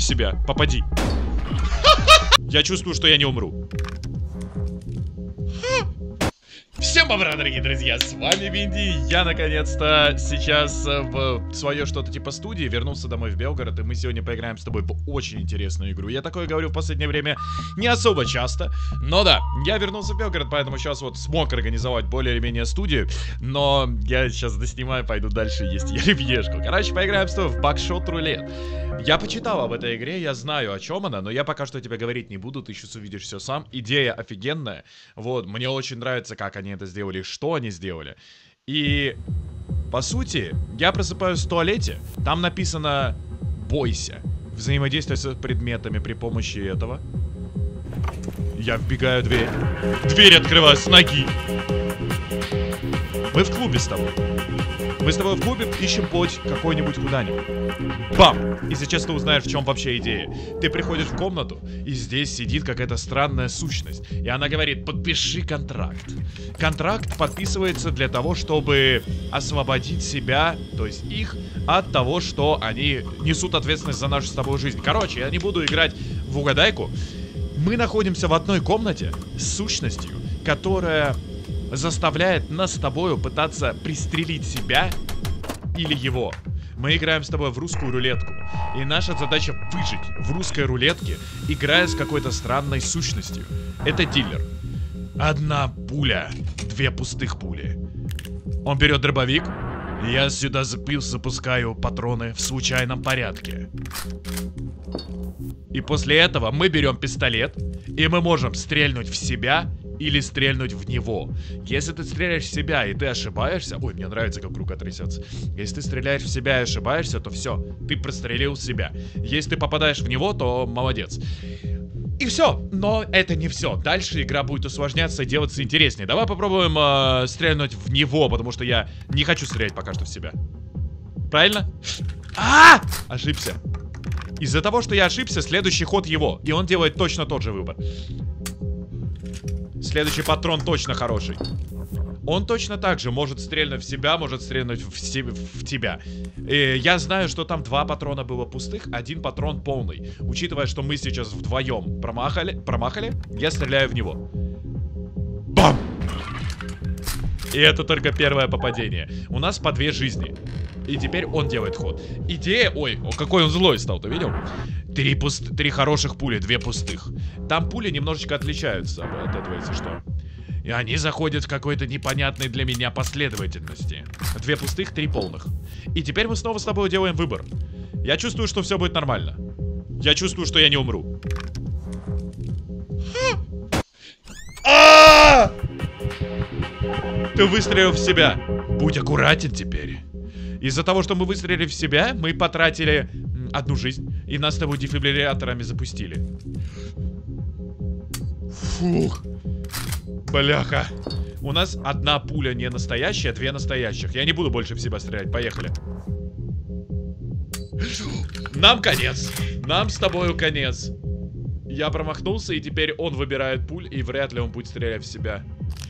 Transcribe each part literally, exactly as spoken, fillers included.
в себя. Попади. Я чувствую, что я не умру. Всем бобра, дорогие друзья, с вами Винди. Я наконец-то сейчас в свое что-то типа студии вернулся домой в Белгород, и мы сегодня поиграем с тобой в очень интересную игру. Я такое говорю в последнее время не особо часто, но да, я вернулся в Белгород, поэтому сейчас вот смог организовать более или менее студию, но я сейчас доснимаю, пойду дальше есть оливьешку. Короче, поиграем с тобой в Бакшот Рулет. Я почитал об этой игре, я знаю, о чем она, но я пока что тебе говорить не буду, ты сейчас увидишь все сам. Идея офигенная, вот, мне очень нравится, как они это сделали, что они сделали. И, по сути, я просыпаюсь в туалете, там написано «Бойся». Взаимодействие с предметами при помощи этого. Я вбегаю в дверь. Дверь открываю с ноги. Мы в клубе с тобой. Мы с тобой в клубе ищем путь какой-нибудь куда-нибудь. Бам! И сейчас ты узнаешь, в чем вообще идея. Ты приходишь в комнату, и здесь сидит какая-то странная сущность. И она говорит: подпиши контракт. Контракт подписывается для того, чтобы освободить себя, то есть их, от того, что они несут ответственность за нашу с тобой жизнь. Короче, я не буду играть в угадайку. Мы находимся в одной комнате с сущностью, которая заставляет нас с тобою пытаться пристрелить себя или его. Мы играем с тобой в русскую рулетку, и наша задача выжить в русской рулетке, играя с какой-то странной сущностью. Это дилер. Одна пуля, две пустых пули. Он берет дробовик, и я сюда запускаю патроны в случайном порядке. И после этого мы берем пистолет, и мы можем стрельнуть в себя или стрельнуть в него. Если ты стреляешь в себя и ты ошибаешься... Ой, мне нравится, как рука трясется. Если ты стреляешь в себя и ошибаешься, то все, ты прострелил себя. Если ты попадаешь в него, то молодец. И все, но это не все. Дальше игра будет усложняться и делаться интереснее. Давай попробуем э, стрельнуть в него, потому что я не хочу стрелять пока что в себя. Правильно? А! Ошибся. Из-за того, что я ошибся, следующий ход его. И он делает точно тот же выбор. Следующий патрон точно хороший. Он точно так же может стрельнуть в себя, может стрельнуть в, се в тебя. И я знаю, что там два патрона было пустых, один патрон полный. Учитывая, что мы сейчас вдвоем промахали, промахали, я стреляю в него. Бам! И это только первое попадение. У нас по две жизни. И теперь он делает ход. Идея... Ой, о, какой он злой стал, ты видел? Три, пуст... Три хороших пули, две пустых. Там пули немножечко отличаются от этого, если что. И они заходят в какой-то непонятной для меня последовательности. Две пустых, три полных. И теперь мы снова с тобой делаем выбор. Я чувствую, что все будет нормально. Я чувствую, что я не умру. Ты выстрелил в себя. Будь аккуратен теперь. Из-за того, что мы выстрелили в себя, мы потратили одну жизнь. И нас с тобой дефибрилляторами запустили. Фух. Бляха. У нас одна пуля не настоящая, две настоящих. Я не буду больше в себя стрелять. Поехали. Нам конец. Нам с тобою конец. Я промахнулся, и теперь он выбирает пуль, и вряд ли он будет стрелять в себя.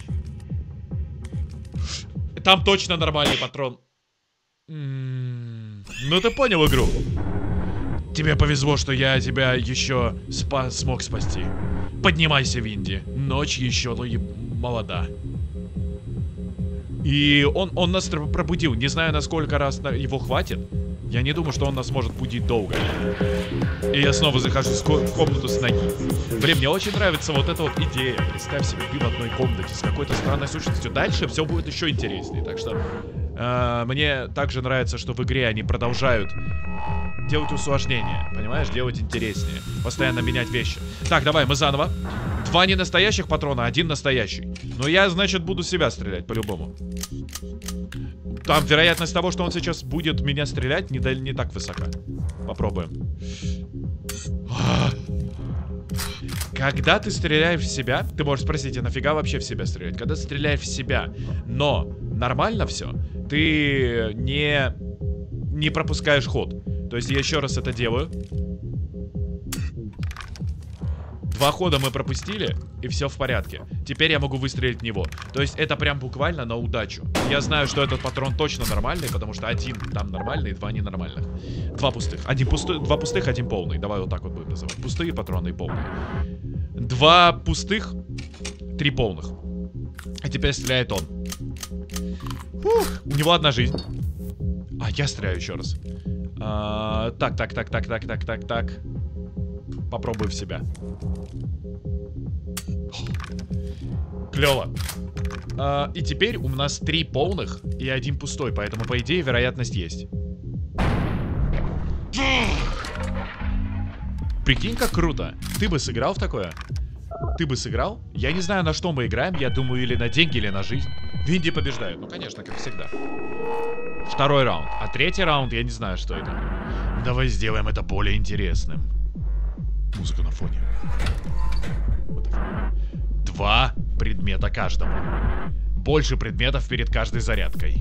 Там точно нормальный патрон. М-м-м. Ну ты понял игру. Тебе повезло, что я тебя еще спа смог спасти. Поднимайся, Винди. Ночь еще молода. И он, он нас пробудил. Не знаю, насколько раз его хватит. Я не думаю, что он нас может будить долго. И я снова захожу в комнату с ноги. Блин, мне очень нравится вот эта вот идея. Представь себе, ты в одной комнате с какой-то странной сущностью. Дальше все будет еще интереснее. Так что э, мне также нравится, что в игре они продолжают делать усложнения, понимаешь? Делать интереснее. Постоянно менять вещи. Так, давай, мы заново. Два не настоящих патрона, один настоящий. Но я, значит, буду себя стрелять по-любому. Там вероятность того, что он сейчас будет меня стрелять, не, не так высока. Попробуем. Когда ты стреляешь в себя, ты можешь спросить, а нафига вообще в себя стрелять? Когда ты стреляешь в себя, но нормально все, ты не, не пропускаешь ход. То есть я еще раз это делаю. Два хода мы пропустили, и все в порядке. Теперь я могу выстрелить в него. То есть это прям буквально на удачу. Я знаю, что этот патрон точно нормальный, потому что один там нормальный, два ненормальных. Два пустых. Один пустой, два пустых, один полный. Давай вот так вот будем называть. Пустые патроны и полные. Два пустых, три полных. И теперь стреляет он. Фух, у него одна жизнь. А, я стреляю еще раз. А, так, так, так, так, так, так, так, так. Попробую в себя. Клево. А, и теперь у нас три полных и один пустой, поэтому, по идее, вероятность есть. Прикинь, как круто. Ты бы сыграл в такое? Ты бы сыграл? Я не знаю, на что мы играем. Я думаю, или на деньги, или на жизнь. Винди побеждает. Ну, конечно, как всегда. Второй раунд. А третий раунд, я не знаю, что это. Давай сделаем это более интересным. Музыка на фоне. Два предмета каждому. Больше предметов перед каждой зарядкой.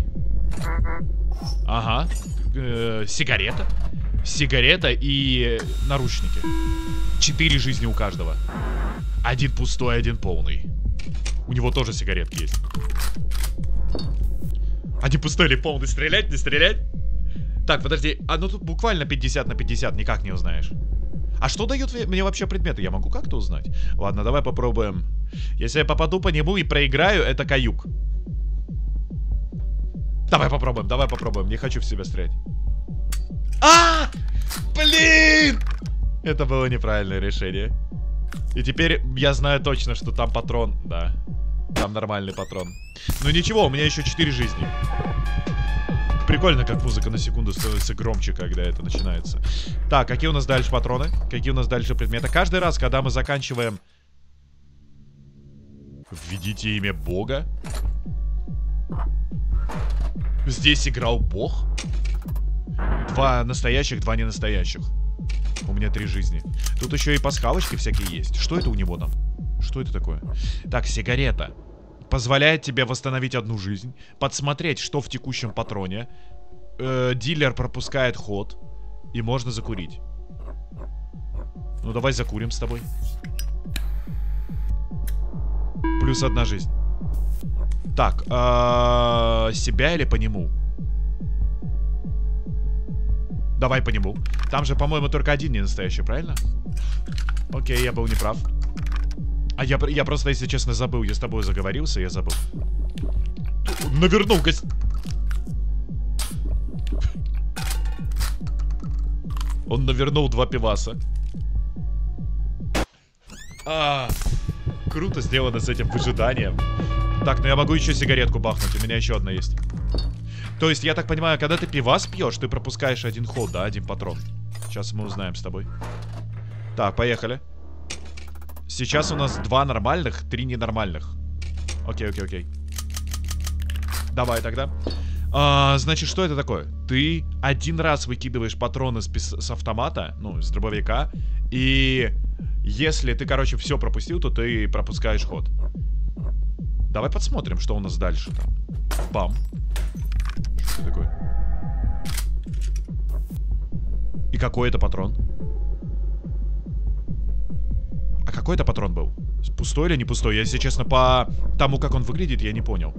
Ага. Э-э, сигарета. Сигарета и наручники. Четыре жизни у каждого. Один пустой, один полный. У него тоже сигаретки есть. Один пустой или полный. Стрелять, не стрелять? Так, подожди. А ну тут буквально пятьдесят на пятьдесят. Никак не узнаешь. А что дают мне вообще предметы? Я могу как-то узнать? Ладно, давай попробуем. Если я попаду по нему и проиграю, это каюк. Давай попробуем, давай попробуем. Не хочу в себя стрелять. А! Блин! Это было неправильное решение. И теперь я знаю точно, что там патрон. Да, там нормальный патрон. Ну ничего, у меня еще четыре жизни. Прикольно, как музыка на секунду становится громче, когда это начинается. Так, какие у нас дальше патроны? Какие у нас дальше предметы? Каждый раз, когда мы заканчиваем... Введите имя Бога. Здесь играл Бог. Два настоящих, два ненастоящих. У меня три жизни. Тут еще и пасхалочки всякие есть. Что это у него там? Что это такое? Так, сигарета. Позволяет тебе восстановить одну жизнь. Подсмотреть, что в текущем патроне. Э, дилер пропускает ход. И можно закурить. Ну давай закурим с тобой. Плюс одна жизнь. Так, э, себя или по нему? Давай по нему. Там же, по-моему, только один не настоящий, правильно? Окей, я был неправ. А я, я просто, если честно, забыл. Я с тобой заговорился, я забыл. Навернул гость. Он навернул два пиваса. А, круто сделано с этим выжиданием. Так, ну я могу еще сигаретку бахнуть. У меня еще одна есть. То есть, я так понимаю, когда ты пивас пьешь, ты пропускаешь один ход, да, один патрон. Сейчас мы узнаем с тобой. Так, поехали. Сейчас у нас два нормальных, три ненормальных. Окей, окей, окей. Давай тогда. А, значит, что это такое? Ты один раз выкидываешь патроны с, с автомата, ну, с дробовика. И если ты, короче, все пропустил, то ты пропускаешь ход. Давай посмотрим, что у нас дальше там. Бам. Что это такое? И какой это патрон? А какой это патрон был? Пустой или не пустой? Я, если честно, по тому, как он выглядит, я не понял.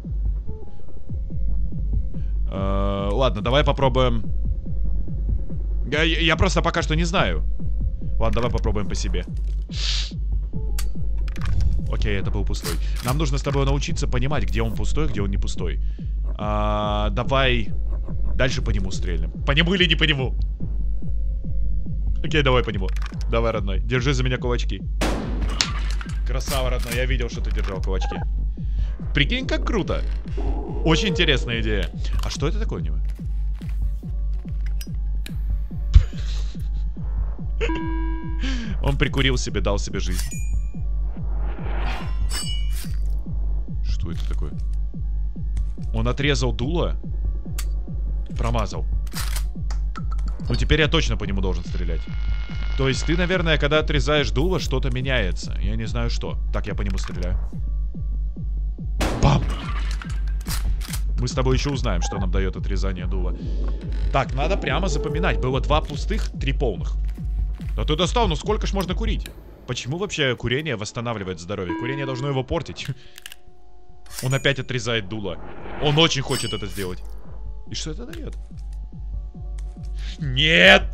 Э-э, ладно, давай попробуем. Я, я просто пока что не знаю. Ладно, давай попробуем по себе. Окей, это был пустой. Нам нужно с тобой научиться понимать, где он пустой, где он не пустой. А, давай дальше по нему стрельнем. По нему или не по нему? Окей, давай по нему. Давай, родной, держи за меня кулачки. Красава, родной, я видел, что ты держал кулачки. Прикинь, как круто. Очень интересная идея. А что это такое у него? Он прикурил себе, дал себе жизнь. Что это такое? Он отрезал дуло. Промазал. Ну теперь я точно по нему должен стрелять. То есть ты, наверное, когда отрезаешь дуло, что-то меняется. Я не знаю что. Так, я по нему стреляю. Бам! Мы с тобой еще узнаем, что нам дает отрезание дула. Так, надо прямо запоминать. Было два пустых, три полных. Да ты достал, ну сколько ж можно курить? Почему вообще курение восстанавливает здоровье? Курение должно его портить. Он опять отрезает дуло. Он очень хочет это сделать. И что это дает? Нет!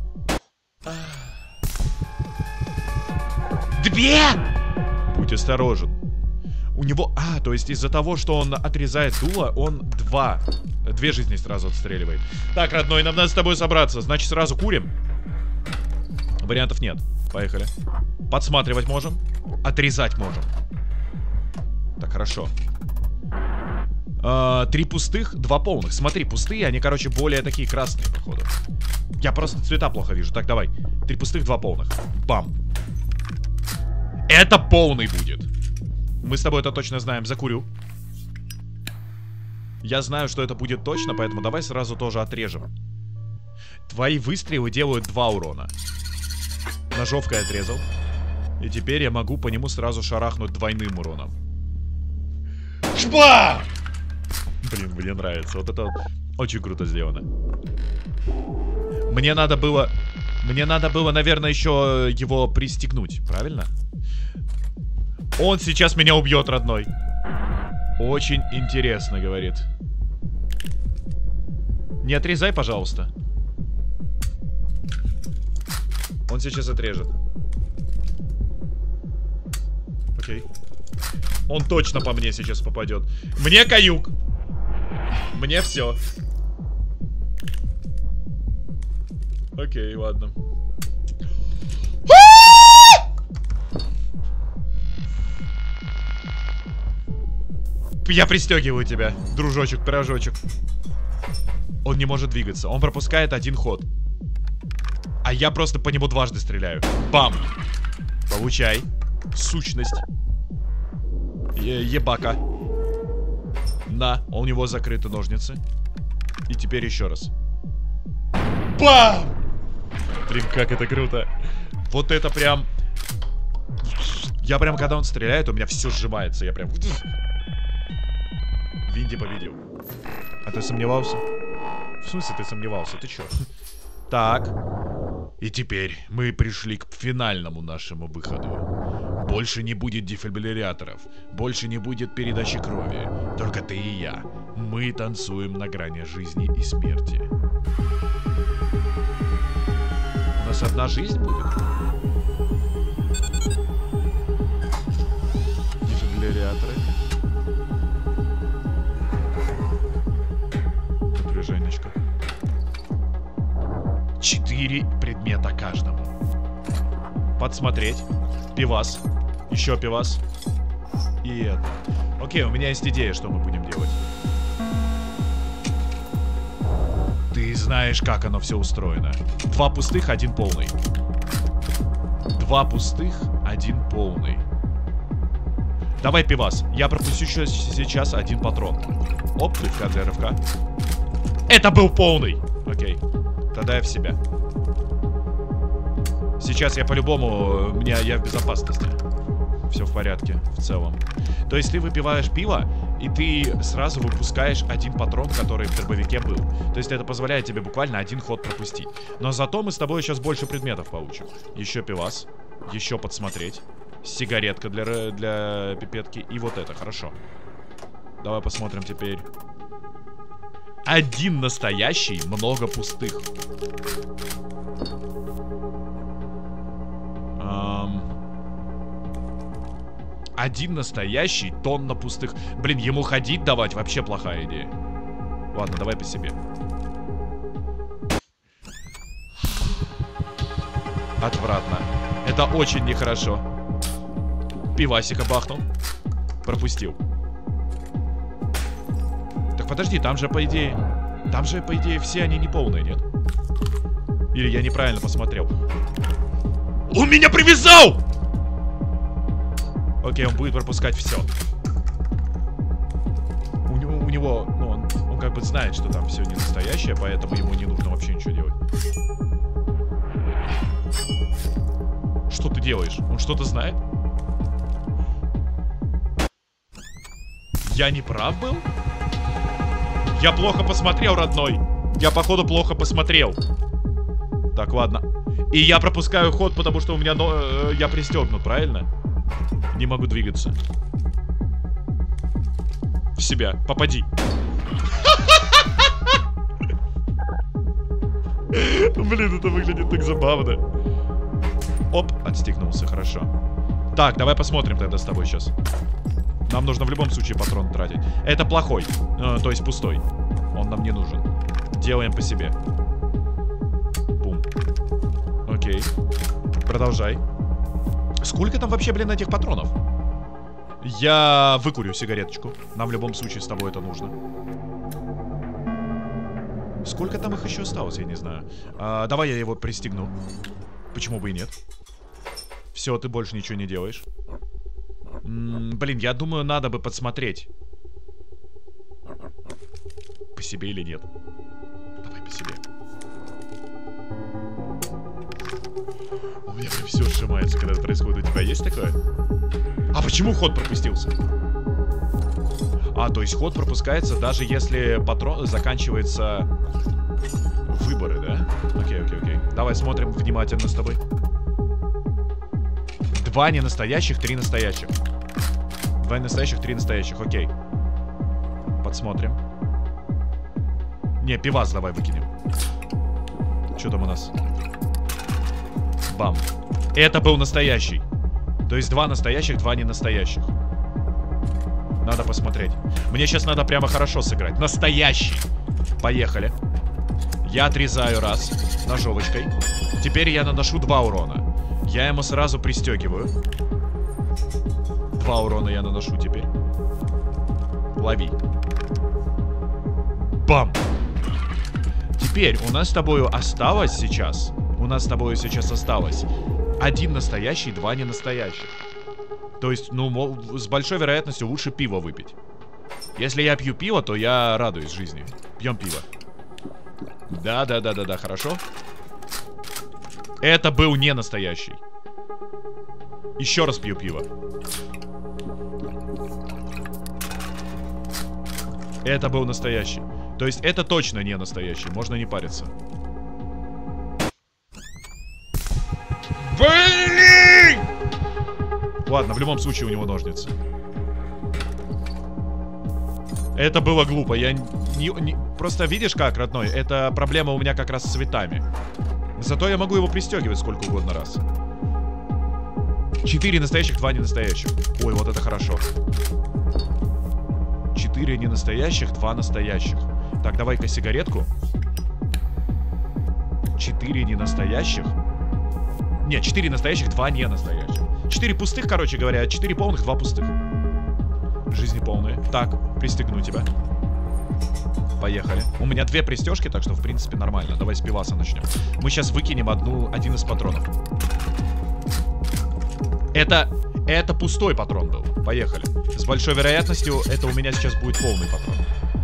Две! Будь осторожен. У него... А, то есть из-за того, что он отрезает дуло, он два. Две жизни сразу отстреливает. Так, родной, нам надо с тобой собраться. Значит, сразу курим? Вариантов нет. Поехали. Подсматривать можем. Отрезать можем. Так, хорошо. А, три пустых, два полных. Смотри, пустые, они, короче, более такие красные, походу. Я просто цвета плохо вижу. Так, давай. Три пустых, два полных. Бам. Это полный будет. Мы с тобой это точно знаем. Закурю. Я знаю, что это будет точно, поэтому давай сразу тоже отрежем. Твои выстрелы делают два урона. Ножовкой отрезал. И теперь я могу по нему сразу шарахнуть двойным уроном. Шпа! Блин, мне нравится. Вот это вот очень круто сделано. Мне надо было... Мне надо было, наверное, еще его пристегнуть. Правильно? Он сейчас меня убьет, родной. Очень интересно, говорит. Не отрезай, пожалуйста. Он сейчас отрежет. Окей. Он точно по мне сейчас попадет. Мне каюк. Мне все. Окей, ладно. Я пристегиваю тебя, дружочек-пирожочек. Он не может двигаться. Он пропускает один ход. А я просто по нему дважды стреляю. Бам! Получай. Сущность. Е ебака. На, у него закрыты ножницы. И теперь еще раз. Бам! Блин, как это круто. Вот это прям... Я прям, когда он стреляет, у меня все сжимается. Я прям... Винди победил. А ты сомневался? В смысле ты сомневался? Ты чё? Так. И теперь мы пришли к финальному нашему выходу. Больше не будет дефибрилляторов. Больше не будет передачи крови. Только ты и я. Мы танцуем на грани жизни и смерти. У нас одна жизнь будет? Дефибрилляторы. Напряженечко. Четыре предмета каждому. Подсмотреть. Пивас. Еще пивас. И это. Окей, у меня есть идея, что мы будем делать. Ты знаешь, как оно все устроено. Два пустых, один полный. Два пустых, один полный. Давай пивас. Я пропущу сейчас один патрон. Оп, рывка для рывка. Это был полный. Окей. Тогда я в себя. Сейчас я по-любому... Меня, я в безопасности. Все в порядке, в целом. То есть ты выпиваешь пиво, и ты сразу выпускаешь один патрон, который в дробовике был. То есть это позволяет тебе буквально один ход пропустить. Но зато мы с тобой сейчас больше предметов получим. Еще пивас. Еще подсмотреть. Сигаретка для, для пипетки. И вот это, хорошо. Давай посмотрим теперь. Один настоящий, много пустых. Эм... Один настоящий, тонна пустых. Блин, ему ходить давать вообще плохая идея. Ладно, давай по себе. Отвратно. Это очень нехорошо. Пивасика бахнул. Пропустил. Так подожди, там же по идее... Там же по идее все они не полные, нет? Или я неправильно посмотрел? Он меня привязал! Окей, он будет пропускать все. У него, у него ну, он, он как бы знает, что там все не настоящее, поэтому ему не нужно вообще ничего делать. Что ты делаешь? Он что-то знает? Я не прав был? Я плохо посмотрел, родной. Я, походу, плохо посмотрел. Так, ладно. И я пропускаю ход, потому что у меня... Но... э, я пристегнут, правильно? Не могу двигаться. В себя. Попади. Блин, это выглядит так забавно. Оп, отстегнулся, хорошо. Так, давай посмотрим тогда с тобой сейчас. Нам нужно в любом случае патрон тратить. Это плохой, э, то есть пустой. Он нам не нужен. Делаем по себе. Бум. Окей. Продолжай. Сколько там вообще, блин, этих патронов? Я выкурю сигареточку. Нам в любом случае с тобой это нужно. Сколько там их еще осталось, я не знаю. А, давай я его пристегну. Почему бы и нет? Все, ты больше ничего не делаешь. М-м, блин, я думаю, надо бы подсмотреть. По себе или нет? Давай по себе. У меня прям все сжимается, когда это происходит. У тебя есть такое? А почему ход пропустился? А, то есть ход пропускается, даже если патрон заканчивается выборы, да? Окей, окей, окей. Давай смотрим внимательно с тобой. Два не настоящих, три настоящих. Два настоящих, три настоящих, окей. Подсмотрим. Не, пивас давай выкинем. Что там у нас? Бам. Это был настоящий. То есть два настоящих, два не настоящих. Надо посмотреть. Мне сейчас надо прямо хорошо сыграть. Настоящий. Поехали. Я отрезаю раз ножовочкой. Теперь я наношу два урона. Я ему сразу пристегиваю. Два урона я наношу теперь. Лови. Бам. Теперь у нас с тобой осталось сейчас. У нас с тобой сейчас осталось один настоящий, два не настоящих. То есть, ну, с большой вероятностью лучше пиво выпить. Если я пью пиво, то я радуюсь жизни. Пьем пиво. Да-да-да-да-да, хорошо. Это был не настоящий. Еще раз пью пиво. Это был настоящий. То есть это точно не настоящий. Можно не париться. Блин! Ладно, в любом случае у него ножницы. Это было глупо. Я не, не... Просто видишь как, родной? Это проблема у меня как раз с цветами. Зато я могу его пристегивать сколько угодно раз. Четыре настоящих, два не настоящих. Ой, вот это хорошо. Четыре не настоящих, два настоящих. Так, давай-ка сигаретку. Четыре не настоящих. Нет, четыре настоящих, два не настоящих. Четыре пустых, короче говоря, четыре полных, два пустых. Жизни полные. Так, пристегну тебя. Поехали. У меня две пристежки, так что в принципе нормально. Давай с пиваса начнем. Мы сейчас выкинем одну, один из патронов. Это, это пустой патрон был. Поехали. С большой вероятностью это у меня сейчас будет полный патрон.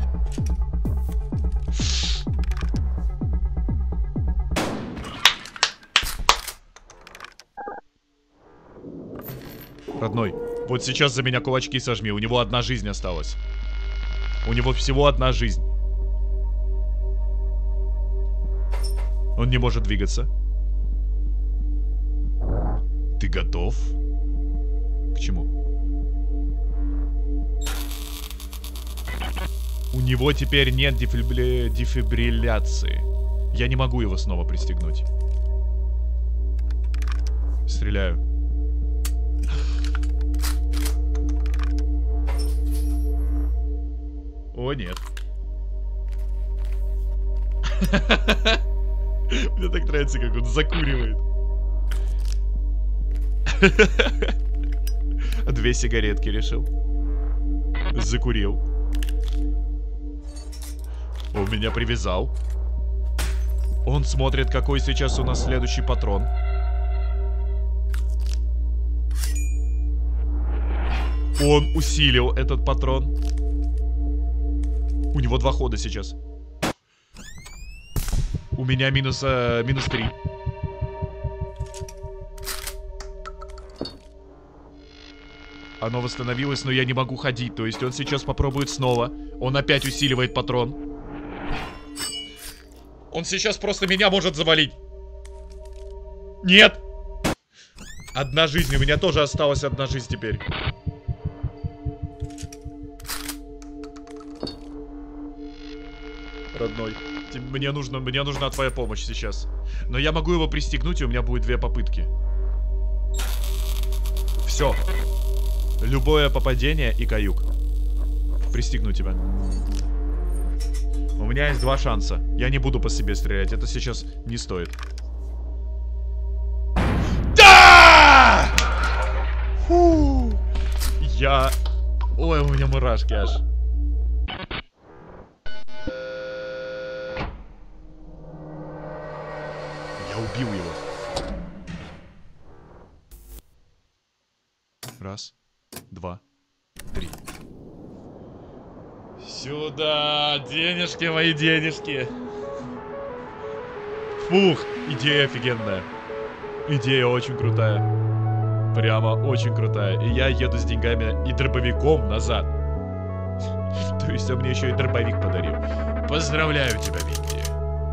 Родной, вот сейчас за меня кулачки сожми. У него одна жизнь осталась. У него всего одна жизнь. Он не может двигаться. Ты готов? К чему? У него теперь нет дефибри... дефибрилляции. Я не могу его снова пристегнуть. Стреляю. О, нет. Мне так нравится, как он закуривает. Две сигаретки решил. Закурил. Он меня привязал. Он смотрит, какой сейчас у нас следующий патрон. Он усилил этот патрон. У него два хода сейчас. У меня минус, э, минус три. Оно восстановилось, но я не могу ходить. То есть он сейчас попробует снова. Он опять усиливает патрон. Он сейчас просто меня может завалить. Нет! Одна жизнь, у меня тоже осталась одна жизнь теперь. Родной, мне нужно, мне нужна твоя помощь сейчас. Но я могу его пристегнуть, и у меня будет две попытки. Все. Любое попадение и каюк. Пристегну тебя. У меня есть два шанса. Я не буду по себе стрелять. Это сейчас не стоит. Да! Фу! Я... Ой, у меня мурашки аж. Я убил его. Раз, два, три. Сюда! Денежки мои, денежки! Фух! Идея офигенная. Идея очень крутая. Прямо очень крутая. И я еду с деньгами и дробовиком назад. То есть он мне еще и дробовик подарил. Поздравляю тебя, Винди.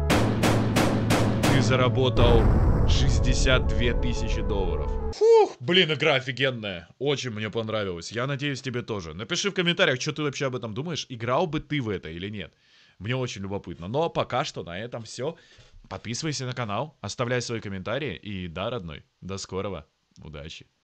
Ты заработал шестьдесят две тысячи долларов. Фух, блин, игра офигенная. Очень мне понравилась. Я надеюсь, тебе тоже. Напиши в комментариях, что ты вообще об этом думаешь. Играл бы ты в это или нет. Мне очень любопытно. Но пока что на этом все. Подписывайся на канал, оставляй свои комментарии. И да, родной, до скорого. Удачи.